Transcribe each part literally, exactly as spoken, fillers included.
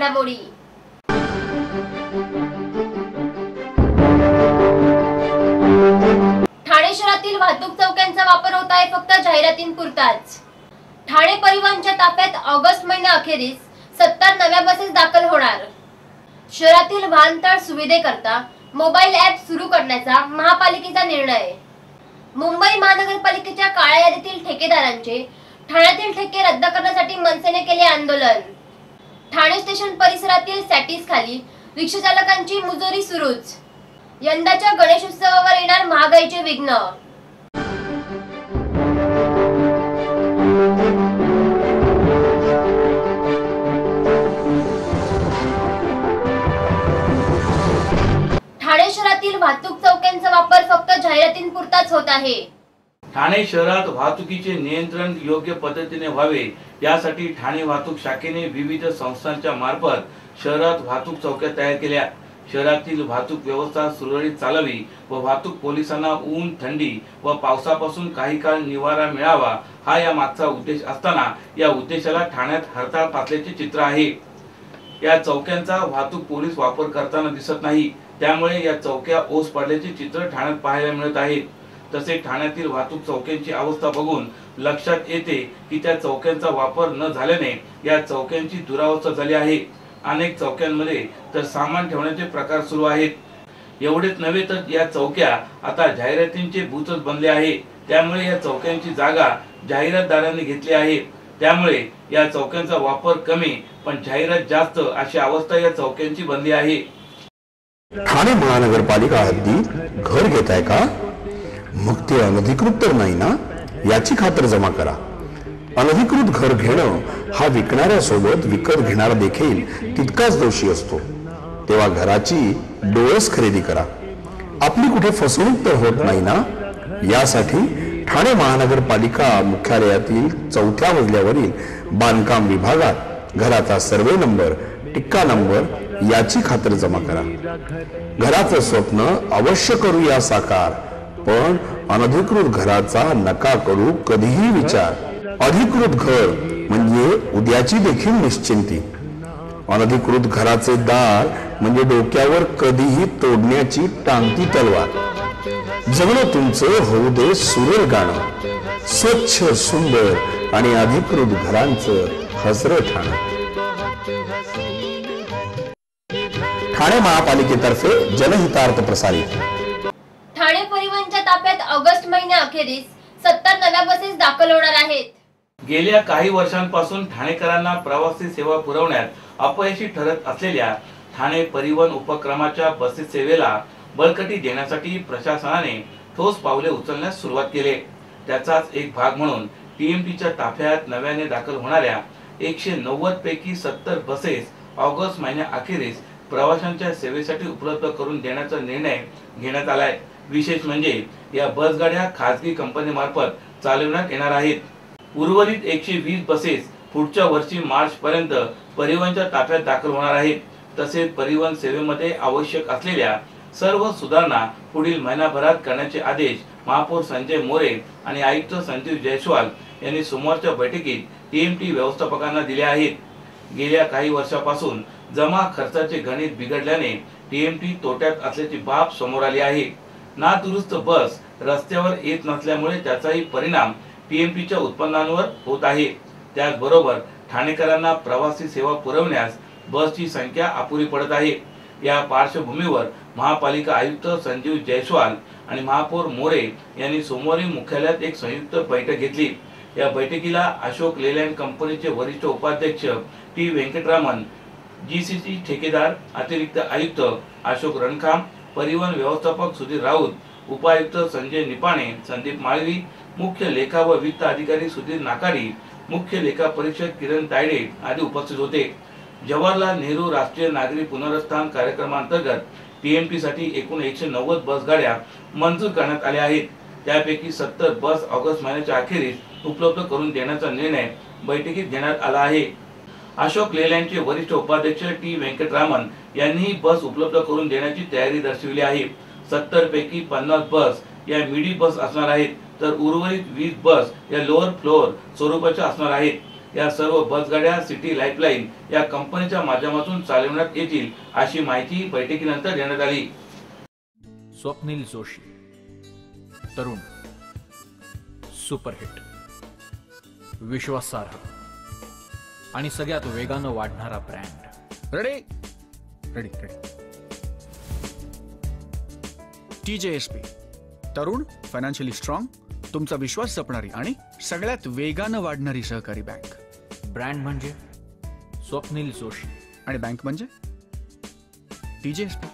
घडामोडी। ठाणे शहरातील वाहतूक चौक्यांचा वापर होत आहे फक्त जाहिरातींपुरताच। ठाणे परिवहनच्या ताफ्यात ऑगस्ट महिन्याअखेरीस सत्तर नव्या बसेस दाखल होणार। शहरातील वाहनतळ सुविधेकरता मोबाईल ॲप सुरू करण्याचा महापालिकेचा निर्णय। मुंबई महानगरपालिकेच्या काळ्या यादीतील ठेकेदारांचे ठाण्यातील ठेके रद्द करण्यासाठी मनसेने केले आंदोलन। ठाणे स्टेशन परिसरातील सॅटीस खाली रिक्षा चालकांची मुजोरी सुरूच। यंदाच्या गणेशोत्सवावर येणार महागाईचे विघ्न। ठाणे शहरातील वाहतूक चौक्यांचा वापर फक्त जाहिरातींपुरताच होत आहे। ठाणे शहरात वाहतुकीचे नियंत्रण योग्य पद्धतीने व्हावे यासाठी ठाणे वाहतूक शाखेने विविध संस्थांच्या मार्फत शहरात वाहतूक चौक्या तयार केल्या। शहरातील वाहतूक व्यवस्था सुरळीत चालावी व वाहतूक पोलिसांना ऊन, थंडी व पावसापासून काही काळ निवारा मिळावा हा या मागचा उद्देश असताना या उद्देशाला ठाण्यात हरताळ फासल्याचे चित्र आहे। या चौक्यांचा वाहतूक पोलीस वापर करताना दिसत नाही, त्यामुळे या चौक्या ओस पडल्याचे चित्र ठाण्यात पाहायला मिळत आहे। तसेच ठाण्यातील वाहतूक चौक्यांची अवस्था बघून लक्षात येते की त्या चौक्यांचा वापर न झाल्याने या चौक्यांची दुरावस्था झाली आहे। अनेक चौक्यांमध्ये तर सामान ठेवण्याचे प्रकार सुरू आहेत। एवढेच नव्हे तर या चौक्या आता जाहिरातींचे भूतच बनले आहे। त्यामुळे या चौक्यांची जागा जाहिरातदारांनी घेतली आहे। त्यामुळे या चौक्यांचा वापर कमी पण जाहिरात जास्त अशी अवस्था या चौक्यांची बनली आहे। ठाणे महानगरपालिका हद्दीत घर घेताय का? मग ते अनधिकृत तर नाही ना, याची खातर जमा करा। अनधिकृत घर घेणं हा विकणाऱ्यासोबत विकत घेणारा देखील तितकाच दोषी असतो। तेव्हा घराची डोळस खरेदी करा। आपली कुठे फसवणूक तर होत नाही ना, यासाठी ठाणे महानगरपालिका मुख्यालयातील चौथ्या मजल्यावरील बांधकाम विभागात घराचा सर्वे नंबर, टिक्का नंबर याची खातर जमा करा। घराचं स्वप्न अवश्य करूया साकार, पण अनधिकृत घराचा नका करू कधीही विचार। अधिकृत घर म्हणजे उद्याची देखील निश्चिंती। अनधिकृत घराचे दार म्हणजे डोक्यावर कधीही तोडण्याची टांगती तलवार। जगणं तुमचं होऊ दे सुरेल गाणं, स्वच्छ सुंदर आणि अधिकृत घरांचं हसरं ठाणं। ठाणे महापालिकेतर्फे जनहितार्थ प्रसारित। ठाणे परिवहनच्या ताफ्यात ऑगस्ट महिन्याअखेरीस सत्तर नव्या बसेस दाखल होणार आहेत। गेल्या काही वर्षांपासून ठाणेकरांना प्रवासी सेवा पुरवण्यात अपयशी ठरत असलेल्या ठाणे परिवहन उपक्रमाच्या बसेस सेवेला बळकटी देण्यासाठी प्रशासनाने ठोस पावले उचलण्यास सुरुवात केली। त्याचाच एक भाग म्हणून टीएमटीच्या ताफ्यात नव्याने दाखल होणाऱ्या एकशे नव्वद पैकी सत्तर बसेस ऑगस्ट महिन्याअखेरीस प्रवाशांच्या सेवेसाठी उपलब्ध करून देण्याचा निर्णय घेण्यात आलाय। विशेष म्हणजे या बस गाड्या खासगी कंपनी मार्फत चालविण्यात येणार आहेत। उर्वरित एकशे वीस बसेस पुढच्या वर्षी मार्च पर्यंत परिवहनच्या ताफ्यात दाखल होणार आहेत। तसेच परिवहन सेवेमध्ये आवश्यक असलेल्या सर्व सुधारणा पुढील महिनाभरात करण्याचे आदेश महापौर संजय मोरे आणि आयुक्त संजीव जयस्वाल यांनी सोमवारच्या बैठकीत टीएमटी व्यवस्थापकांना दिले आहेत। गेल्या काही वर्षापासून जमा खर्चाचे गणित बिघडल्याने टीएमटी तोट्यात असल्याची बाब समोर आली आहे। नादुरुस्त बस रस्त्यावर येत नसल्यामुळे त्याचाही परिणाम टीएमटीच्या उत्पन्नावर होत आहे। त्याचबरोबर ठाणेकरांना प्रवासी सेवा पुरवण्यास बसची संख्या अपुरी पडत आहे। या पार्श्वभूमीवर महापालिका आयुक्त संजीव जयस्वाल आणि महापौर मोरे यांनी सोमवारी मुख्यालयात एक संयुक्त बैठक घेतली। या बैठकीला अशोक लेलँड कंपनीचे वरिष्ठ उपाध्यक्ष टी वेंकटरामन, जीसीसी ठेकेदार अतिरिक्त आयुक्त अशोक रणखाम, परिवहन व्यवस्थापक सुधीर राऊत, उपायुक्त संजय निपाणे, संदीप माळवी, मुख्य लेखा व वित्त अधिकारी सुधीर नाकारी, मुख्य लेखा परीक्षक किरण तायडे आदी उपस्थित होते। जवाहरलाल नेहरू राष्ट्रीय नागरी पुनरुत्थान कार्यक्रमांतर्गत टीएमटी साठी एकूण एकशे नव्वद बस गाड्या मंजूर करण्यात आल्या आहेत। त्यापैकी सत्तर बस ऑगस्ट महिन्याच्या अखेरीस उपलब्ध करून देण्याचा निर्णय बैठकीत घेण्यात आला आहे। अशोक लेलँडचे वरिष्ठ उपाध्यक्ष टी वेंकटरामन यांनी बस उपलब्ध करून देण्याची तयारी दर्शविली आहे। सत्तर पैकी पन्नास बस या मिडी बस असणार आहेत, तर उर्वरित वीस बस या लोअर फ्लोअर स्वरूपाच्या असणार आहेत। या सर्व बसगाड्या सिटी लाईफलाईन या कंपनीच्या माध्यमातून चालवण्यात येतील अशी माहिती बैठकीनंतर देण्यात आली. स्वप्नील जोशी, तरुण, सुपरहिट, विश्वासार्ह आणि सगळ्यात वेगानं वाढणारा brand. Ready ready ready T J S P, तरुण, फायनान्शियली स्ट्रॉंग, तुमचा विश्वास जपणारी आणि सगळ्यात वेगानं वाढणारी सहकारी बँक. ब्रँड म्हणजे स्वप्नील जोशी आणि बँक म्हणजे टी जे एस पी.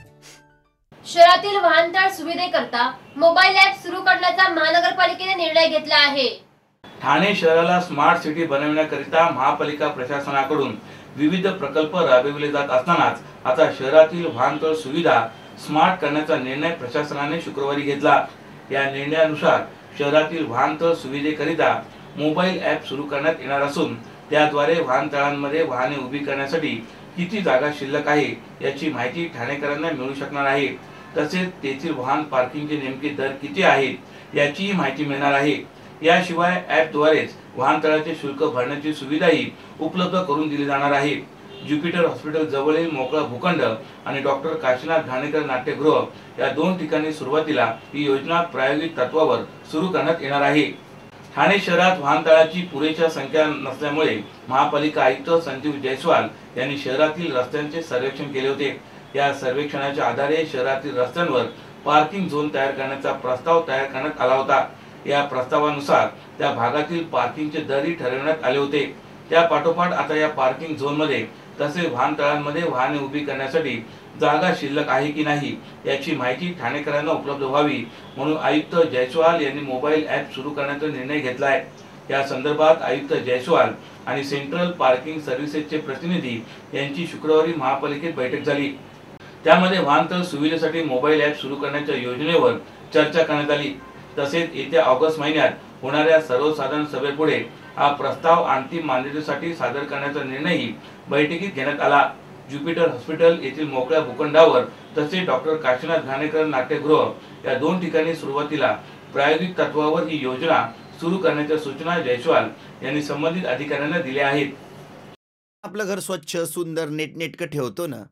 शहरातील वाहनतळ सुविधेकरता मोबाईल ॲप सुरू करण्याचा महानगरपालिकेने निर्णय घेतला आहे. ठाणे शहराला स्मार्ट सिटी बनविण्याकरिता महापालिका प्रशासनाकडून विविध प्रकल्प राबविले जात असतानाच आता शहरातील वाहनतळ सुविधा स्मार्ट करण्याचा निर्णय प्रशासनाने शुक्रवारी घेतला. या निर्णयानुसार शहरातील वाहनतळ सुविधेकरिता मोबाईल ॲप सुरू करण्यात येणार असून त्याद्वारे वाहनतळांमध्ये वाहने उभी करण्यासाठी किती जागा शिल्लक आहे याची माहिती ठाणेकरांना मिळू शकणार आहे. तसेच तेथील वाहन पार्किंगचे नेमके दर किती आहेत याचीही माहिती मिळणार आहे. याशिवाय ॲपद्वारेच वाहनतळाचे शुल्क भरण्याची सुविधाही उपलब्ध करून दिली जाणार आहे. ज्युपिटर हॉस्पिटल जवळील मोकळा भूखंड आणि डॉक्टर काशीनाथ घाणेकर नाट्यगृह या दोन ठिकाणी सुरुवातीला ही योजना प्रायोगिक तत्वावर सुरू करण्यात येणार आहे. ठाणे शहरात वाहनतळाची पुरेशा संख्या नसल्यामुळे महापालिका आयुक्त संजीव जयस्वाल यांनी शहरातील रस्त्यांचे सर्वेक्षण केले होते. या सर्वेक्षणाच्या आधारे शहरातील रस्त्यांवर पार्किंग झोन तयार करण्याचा प्रस्ताव तयार करण्यात आला होता. या प्रस्तावानुसार त्या भागातील पार्किंगचे दरही ठरवण्यात आले होते. त्या पाठोपाठ आता या पार्किंग झोन मध्ये तसेच वाहनतळांमध्ये वाहने उभी करण्यासाठी जागा शिल्लक आहे की नाही याची माहिती ठाणेकरांना उपलब्ध व्हावी म्हणून आयुक्त जयस्वाल यांनी मोबाईल ॲप सुरू करण्याचा निर्णय घेतला आहे. या संदर्भात आयुक्त जयस्वाल आणि सेंट्रल पार्किंग सर्व्हिसेसचे प्रतिनिधी यांची शुक्रवारी महापालिकेत बैठक झाली. त्यामध्ये वाहनतळ सुविधेसाठी मोबाईल ॲप सुरू करण्याच्या योजनेवर चर्चा करण्यात आली. तसेच येत्या ऑगस्ट महिन्यात होणाऱ्या सर्वसाधारण सभेपुढे हा प्रस्ताव अंतिम मान्यतेसाठी सादर करण्याचा निर्णयही बैठकीत घेण्यात आला. ज्युपिटर हॉस्पिटल येथील मोकळ्या भूखंडावर तसेच डॉक्टर काशीनाथ घाणेकर नाट्यगृह या दोन ठिकाणी सुरुवातीला प्रायोगिक तत्वावर ही योजना सुरू करण्याच्या सूचना जयस्वाल यांनी संबंधित अधिकाऱ्यांना दिल्या आहेत. आपलं घर स्वच्छ, सुंदर, नेटनेटकं ठेवतो ना,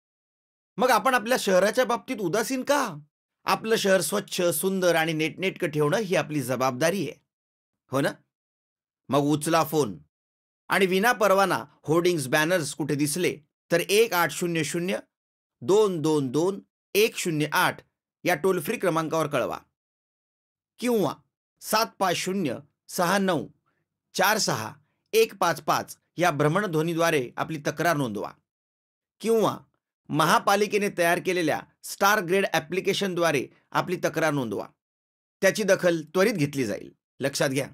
मग आपण आपल्या शहराच्या बाबतीत उदासीन का? आपलं शहर स्वच्छ, सुंदर आणि नेटनेटकं ठेवणं ही आपली जबाबदारी आहे, हो ना? मग उचला फोन आणि विना परवाना होर्डिंग्स, बॅनर्स कुठे दिसले तर एक आठ शून्य शून्य दोन दोन दोन एक शून्य आठ या टोल फ्री क्रमांकावर कळवा किंवा सात पाच शून्य सहा नऊ चार सहा एक पाच पाच या भ्रमणध्वनीद्वारे आपली तक्रार नोंदवा किंवा महापालिकेने तयार केलेल्या स्टार ग्रेड ॲप्लिकेशनद्वारे आपली तक्रार नोंदवा. त्याची दखल त्वरित घेतली जाईल. लक्षात घ्या,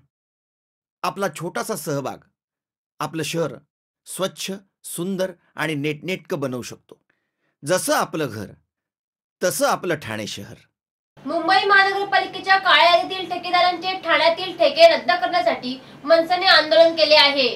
आपला छोटासा सहभाग आपलं शहर स्वच्छ, सुंदर आणि नेटनेटकं बनवू शकतो. जसं आपलं घर तसं आपलं ठाणे शहर. मुंबई महानगरपालिकेच्या काळ्या यादीतील ठेकेदारांचे ठाण्यातील ठेके रद्द करण्यासाठी मनसेने आंदोलन केले आहे.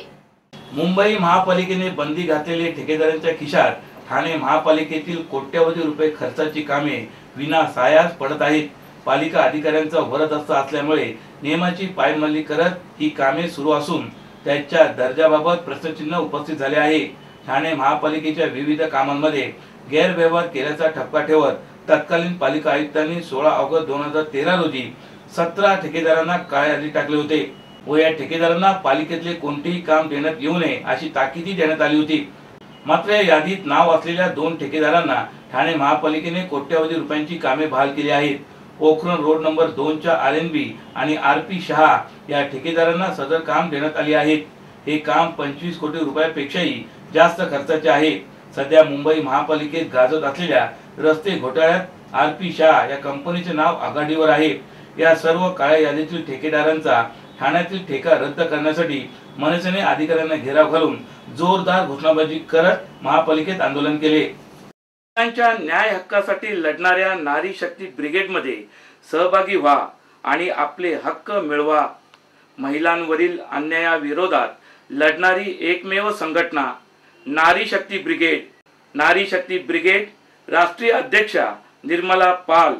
मुंबई महापालिकेने बंदी घातलेले ठेकेदारांच्या खिशात ठाणे महापालिकेतील कोट्यवधी रुपये खर्चाची कामे विना सायास पडत आहेत. पालिका अधिकाऱ्यांचा वरदस्त असल्यामुळे नियमाची पायमल्ली करत ही कामे सुरू असून त्याच्या दर्जाबाबत प्रश्नचिन्ह उपस्थित झाले आहे. ठाणे महापालिकेच्या विविध कामांमध्ये गैरव्यवहार केल्याचा ठपका ठेवत तत्कालीन पालिका आयुक्तांनी सोळा ऑगस्ट दोन हजार तेरा रोजी सतरा ठेकेदारांना काळ्या यादीत टाकले होते व या ठेकेदारांना पालिकेतले कोणतेही काम देण्यात येऊ नये अशी ताकीदी देण्यात आली होती. मात्र या यादीत नाव असलेल्या दोन ठेकेदारांना ठाणे महापालिकेने कोट्यवधी रुपयांची कामे बहाल केली आहेत. पोखरण रोड नंबर दोनच्या आर एन बी आणि आर पी शहा या ठेकेदारांना सदर काम देण्यात आले आहेत. हे काम पंचवीस कोटी रुपयापेक्षाही जास्त खर्चाचे आहे. सध्या मुंबई महापालिकेत गाजत असलेल्या रस्ते घोटाळ्यात आर पी शहा या कंपनीचे नाव आघाडीवर आहे. या सर्व काळ्या यादीतील ठेकेदारांचा ठाण्यातील ठेका रद्द करण्यासाठी मनसेने अधिकाऱ्यांना घेराव घालून जोरदार घोषणाबाजी करत महापालिकेत आंदोलन केले. महिलांच्या न्याय हक्कासाठी लढणाऱ्या नारी शक्ती ब्रिगेडमध्ये सहभागी व्हा आणि आपले हक्क मिळवा. महिलांवरील अन्यायाविरोधात लढणारी एकमेव संघटना नारी शक्ती ब्रिगेड. नारी शक्ती ब्रिगेड राष्ट्रीय अध्यक्षा निर्मला पाल.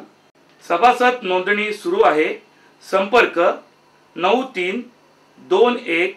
सभासद नोंदणी सुरू आहे. संपर्क नऊ तीन दोन एक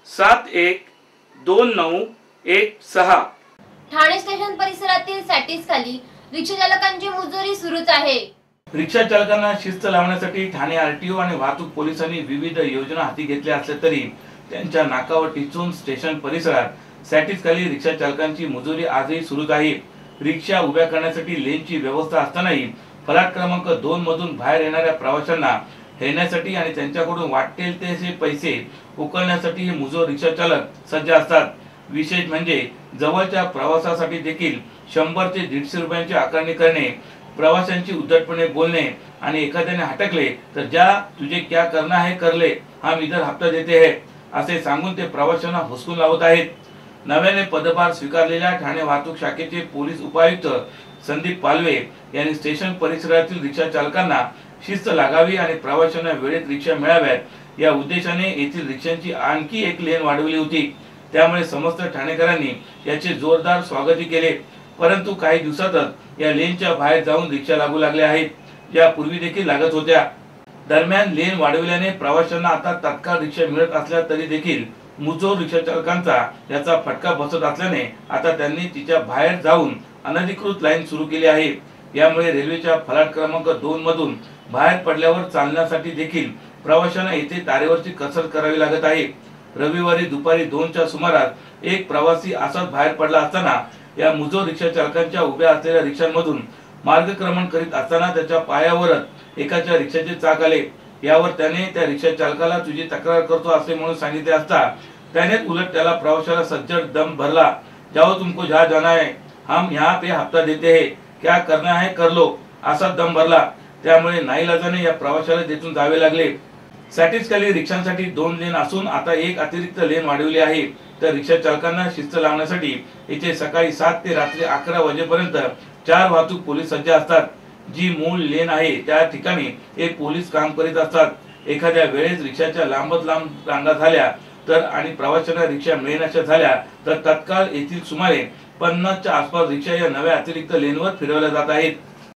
सात एक दोन नऊ एक सहा. ठाणे स्टेशन परिसरातील सॅटिस खाली रिक्षा चालकांची मुजोरी सुरूच आहे. रिक्षा चालकांना शिस्त लावण्यासाठी ठाणे आरटीओ आणि वाहतूक पोलिसांनी विविध योजना हाती घेतल्या असल्या तरी त्यांच्या नाकावर टिचून स्टेशन परिसरात सॅटिस खाली रिक्षा चालकांची मुजोरी आजही सुरूच आहे. रिक्षा उभ्या करण्यासाठी लेनची व्यवस्था असतानाही फलाट क्रमांक दोन मधून बाहेर येणाऱ्या प्रवाशांना हेरण्यासाठी आणि त्यांच्याकडून वाटेल तसे पैसे उकळण्यासाठी हे मुजोर रिक्षा चालक सज्ज असतात. विशेष म्हणजे जवळच्या प्रवासासाठी देखील शंभर ते दीडशे रुपयांची आकारणी करणे, प्रवाशांची उद्धटपणे बोलणे आणि एखाद्याने हटकले तर ज्या तुझे क्या करना है कर ले, हम इधर हप्ता देते हैं असे सांगून ते प्रवाशांना हुसकून लावत आहेत. नव्याने पदभार स्वीकारलेल्या ठाणे वाहतूक शाखेचे पोलीस उपायुक्त संदीप पालवे यांनी स्टेशन परिसरातील रिक्षा चालकांना शिस्त लागावी आणि प्रवाशांना वेळेत रिक्षा मिळाव्यात या उद्देशाने येथील रिक्षांची आणखी एक लेन वाढवली होती. त्यामुळे समस्त ठाणेकरांनी याचे जोरदार स्वागत केले. परंतु काही दिवसातच या लेनच्या बाहेर जाऊन रिक्षा लागू लागल्या आहेत. यापूर्वी देखील लागत होत्या. दरम्यान लेन वाढविल्याने प्रवाशांना आता तत्काळ रिक्षा मिळत असल्या तरी देखील मुजोर रिक्षा चालकांचा याचा फटका बसत असल्याने आता त्यांनी तिच्या बाहेर जाऊन अनधिकृत लाईन सुरू केली आहे. यामुळे रेल्वेच्या फलाट क्रमांक दोन मधून बाहेर पडल्यावर चालण्यासाठी देखील प्रवाशांना येथे तारेवरची कसरत करावी लागत आहे. रविवारी दुपारी दोनच्या सुमारास एक प्रवासी असाच बाहेर पडला असताना या मुजोर रिक्षा चालकांच्या उभ्या असलेल्या रिक्षांमधून मार्गक्रमण करीत असताना त्याच्या पायावरच एकाच्या रिक्षाचे चाक आले. यावर त्याने त्या रिक्षा चालकाला तुझी तक्रार करतो असे म्हणून सांगितले असता त्याने उलट त्याला प्रवाशाला सज्जड दम भरला. जाओ तुमको जहाँ जाना है, हम यहाँ पे हफ्ता देते हैं, क्या करना है कर लो असा दम भरला. त्यामुळे नाईलाजाने या प्रवाशाला तेथून जावे लागले. सॅटिस खाली रिक्षांसाठी दोन लेन असून आता एक अतिरिक्त लेन वाढवली आहे. तर रिक्षा चालकांना शिस्त लावण्यासाठी येथे सकाळी सात ते रात्री अकरा वाजेपर्यंत चार वाहतूक पोलीस सज्ज असतात. जी मूळ लेन आहे त्या ठिकाणी हे पोलीस काम करीत असतात. एखाद्या वेळेस रिक्षाच्या लांबच लांब रांगा झाल्या तर आणि प्रवाशांना रिक्षा मिळेनाशा झाल्या तर तत्काळ येथील सुमारे पन्नासच्या आसपास रिक्षा या नव्या अतिरिक्त लेनवर फिरवल्या जात आहेत.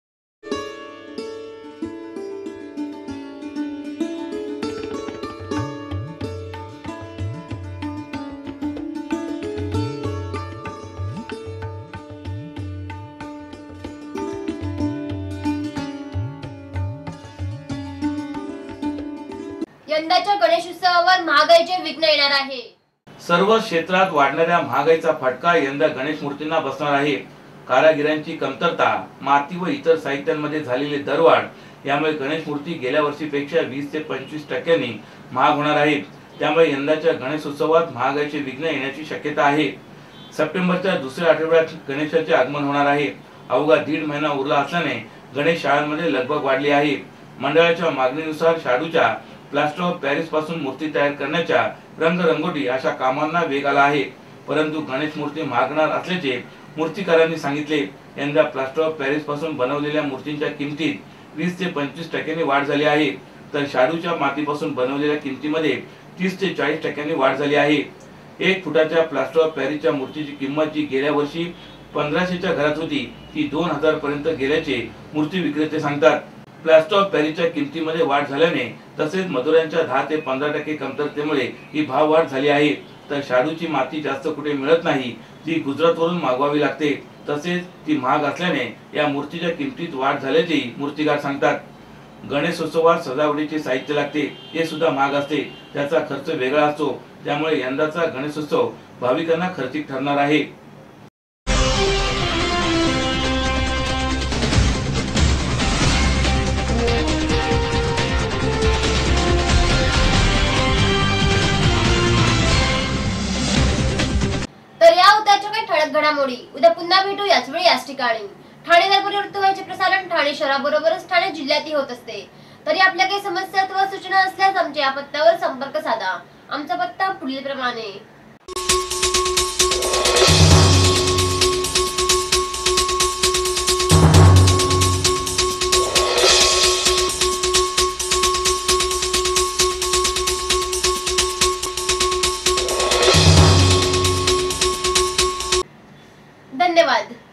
यंदाच्या गणेशोत्सवावर महागाईचे विघ्न येणार आहे. सर्व क्षेत्रात वाढणाऱ्या महागाईचा फटका यंदा गणेश मूर्तींना बसणार आहे. कारागिरांची कमतरता, माती व इतर साहित्यांमध्ये झालेली दरवाढ यामुळे गणेश मूर्ती गेल्या वर्षीपेक्षा वीस ते पंचवीस टक्क्यांनी महाग होणार आहेत. त्यामुळे यंदाच्या गणेशोत्सवात महागाईचे विघ्न येण्याची शक्यता आहे. सप्टेंबरच्या दुसऱ्या आठवड्यात गणेशाचे आगमन होणार आहे. अवघा दीड महिना उरला असल्याने गणेश शाळांमध्ये लगबग वाढली आहे. मंडळाच्या मागणीनुसार शाडूच्या प्लास्टर ऑफ पॅरिस पासून मूर्ती तयार करण्याच्या रंगरंगोटी अशा कामांना वेग आला आहे. परंतु गणेश मूर्ती महागणार असल्याचे मूर्तिकारांनी सांगितले. यंदा प्लास्टर ऑफ पॅरिस पासून बनवलेल्या मूर्तींच्या किमतीत वीस ते पंचवीस टक्क्यांनी वाढ झाली आहे. तर शाडूच्या मातीपासून बनवलेल्या किमतीमध्ये तीस ते चाळीस टक्क्यांनी वाढ झाली आहे. एक फुटाच्या प्लास्टर ऑफ पॅरिसच्या मूर्तीची किंमत जी गेल्या वर्षी पंधराशेच्या घरात होती ती दोन हजार पर्यंत गेल्याचे मूर्ती विक्रेते सांगतात. प्लास्टर ऑफ पॅरिसच्या किमतीमध्ये वाढ झाल्याने तसेच मजुरांच्या दहा ते पंधरा टक्के कमतरतेमुळे ही भाव वाढ झाली आहे. तर शाडूची माती जास्त कुठे मिळत नाही, ती गुजरातवरून मागवावी लागते. तसेच ती महाग असल्याने या मूर्तीच्या किमतीत वाढ झाल्याचे मूर्तिकार सांगतात. गणेशोत्सवात सजावटीचे साहित्य लागते, ते सुद्धा महाग असते. त्याचा खर्च वेगळा असतो. त्यामुळे यंदाचा गणेशोत्सव भाविकांना खर्चिक ठरणार आहे. तर या उद्याच्या काही ठळक घडामोडी. उद्या पुन्हा भेटू याच वेळी याच ठिकाणी. ठाणे दरबारी वृत्तवाहिनीचे प्रसारण ठाणे शहराबरोबरच ठाणे जिल्ह्यातही होत असते. तरी आपल्या काही समस्या अथवा सूचना असल्यास आमच्या या पत्त्यावर संपर्क साधा. आमचा पत्ता पुढील प्रमाणे. धन्यवाद.